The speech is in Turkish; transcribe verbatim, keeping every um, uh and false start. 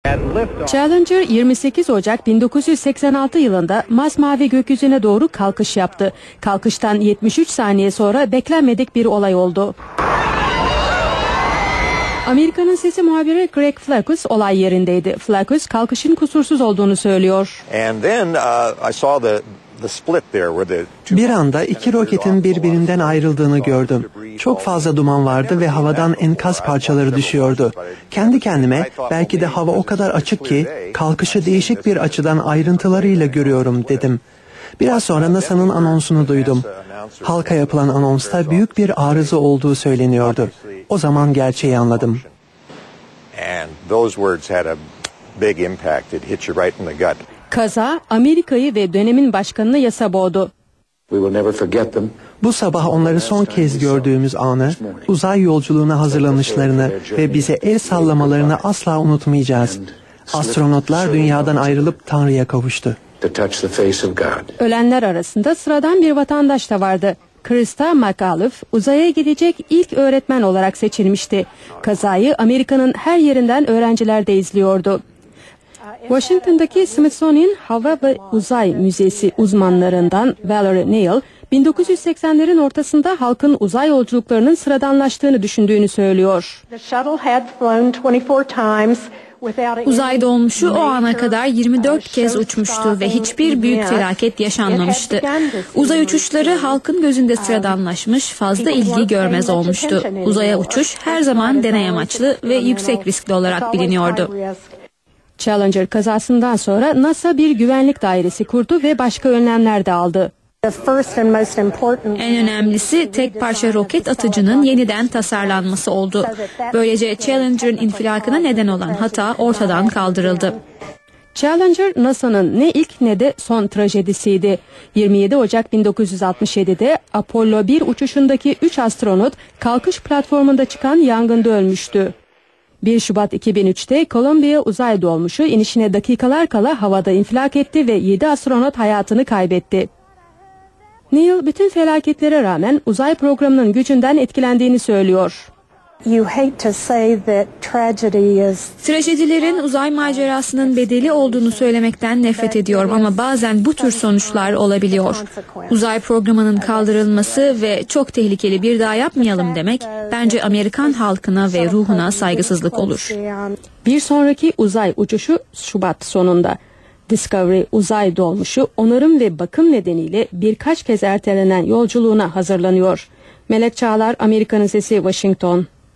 Challenger yirmi sekiz Ocak bin dokuz yüz seksen altı yılında masmavi gökyüzüne doğru kalkış yaptı. Kalkıştan yetmiş üç saniye sonra beklenmedik bir olay oldu. Amerika'nın Sesi muhabiri Greg Flakus olay yerindeydi. Flakus kalkışın kusursuz olduğunu söylüyor. Bir anda iki roketin birbirinden ayrıldığını gördüm. Çok fazla duman vardı ve havadan enkaz parçaları düşüyordu. Kendi kendime belki de hava o kadar açık ki kalkışı değişik bir açıdan ayrıntılarıyla görüyorum dedim. Biraz sonra NASA'nın anonsunu duydum. Halka yapılan anonsta büyük bir arıza olduğu söyleniyordu. O zaman gerçeği anladım. Kaza Amerika'yı ve dönemin başkanını yasa boğdu. Bu sabah onları son kez gördüğümüz anı, uzay yolculuğuna hazırlanışlarını ve bize el sallamalarını asla unutmayacağız. Astronotlar dünyadan ayrılıp Tanrı'ya kavuştu. Ölenler arasında sıradan bir vatandaş da vardı. Krista McAuliffe uzaya gidecek ilk öğretmen olarak seçilmişti. Kazayı Amerika'nın her yerinden öğrenciler de izliyordu. Washington'daki Smithsonian Hava ve Uzay Müzesi uzmanlarından Valerie Neal, bin dokuz yüz seksenlerin ortasında halkın uzay yolculuklarının sıradanlaştığını düşündüğünü söylüyor. Uzay dolmuşu o ana kadar yirmi dört kez uçmuştu ve hiçbir büyük felaket yaşanmamıştı. Uzay uçuşları halkın gözünde sıradanlaşmış, fazla ilgi görmez olmuştu. Uzaya uçuş her zaman deney amaçlı ve yüksek riskli olarak biliniyordu. Challenger kazasından sonra NASA bir güvenlik dairesi kurdu ve başka önlemler de aldı. En önemlisi tek parça roket atıcının yeniden tasarlanması oldu. Böylece Challenger'ın infilakına neden olan hata ortadan kaldırıldı. Challenger NASA'nın ne ilk ne de son trajedisiydi. yirmi yedi Ocak bin dokuz yüz altmış yedi'de Apollo bir uçuşundaki üç astronot kalkış platformunda çıkan yangında ölmüştü. bir Şubat iki bin üç'te Columbia uzay dolmuşu inişine dakikalar kala havada infilak etti ve yedi astronot hayatını kaybetti. Neil bütün felaketlere rağmen uzay programının gücünden etkilendiğini söylüyor. Trajedilerin uzay macerasının bedeli olduğunu söylemekten nefret ediyorum ama bazen bu tür sonuçlar olabiliyor. Uzay programının kaldırılması ve çok tehlikeli bir daha yapmayalım demek bence Amerikan halkına ve ruhuna saygısızlık olur. Bir sonraki uzay uçuşu Şubat sonunda. Discovery uzay dolmuşu onarım ve bakım nedeniyle birkaç kez ertelenen yolculuğuna hazırlanıyor. Melek Çağlar, Amerika'nın Sesi, Washington.